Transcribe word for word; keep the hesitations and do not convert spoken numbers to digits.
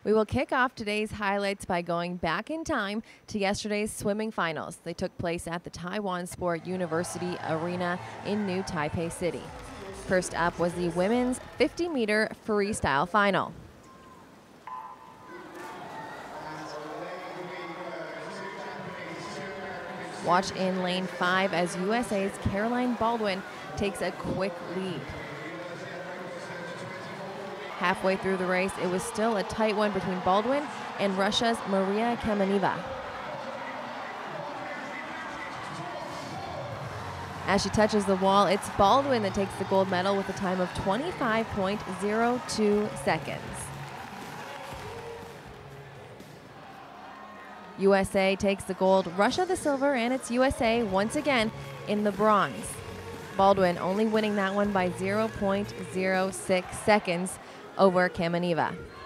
We will kick off today's highlights by going back in time to yesterday's swimming finals. They took place at the Taiwan Sport University Arena in New Taipei City. First up was the women's fifty meter freestyle final. Watch in lane five as U S A's Caroline Baldwin takes a quick lead. Halfway through the race, it was still a tight one between Baldwin and Russia's Maria Kameneva. As she touches the wall, it's Baldwin that takes the gold medal with a time of twenty-five point zero two seconds. U S A takes the gold, Russia the silver, and it's U S A once again in the bronze. Baldwin only winning that one by zero point zero six seconds over Kameneva.